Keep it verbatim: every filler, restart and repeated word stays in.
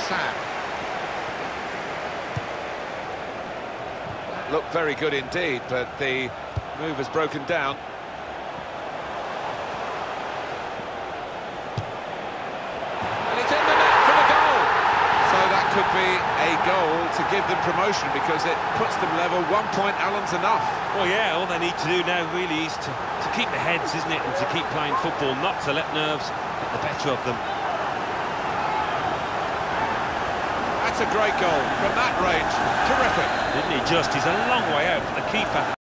Sam. Looked very good indeed, but the move has broken down. And it's in the net for the goal. So that could be a goal to give them promotion, because it puts them level. One point, Alan's enough. Well, yeah, all they need to do now really is to, to keep their heads, isn't it? And to keep playing football, not to let nerves get the better of them. That's a great goal from that range. Terrific. Didn't he just? He's a long way out for the keeper.